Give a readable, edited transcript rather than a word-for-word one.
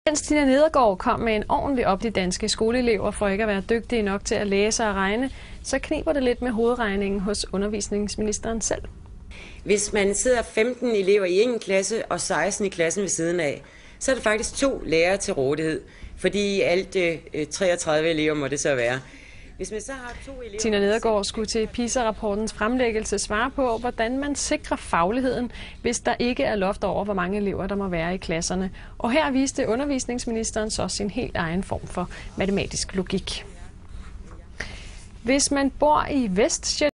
Mens Tina Nedergaard kom med en ordentlig op de danske skoleelever for ikke at være dygtige nok til at læse og regne, så kniber det lidt med hovedregningen hos undervisningsministeren selv. Hvis man sidder 15 elever i en klasse og 16 i klassen ved siden af, så er der faktisk 2 lærere til rådighed, fordi alt 33 elever må det så være. Hvis man så har 2 elever... Tina Nedergaard skulle til PISA-rapportens fremlæggelse svare på, hvordan man sikrer fagligheden, hvis der ikke er loft over, hvor mange elever der må være i klasserne. Og her viste undervisningsministeren så sin helt egen form for matematisk logik. Hvis man bor i Vestsjælland,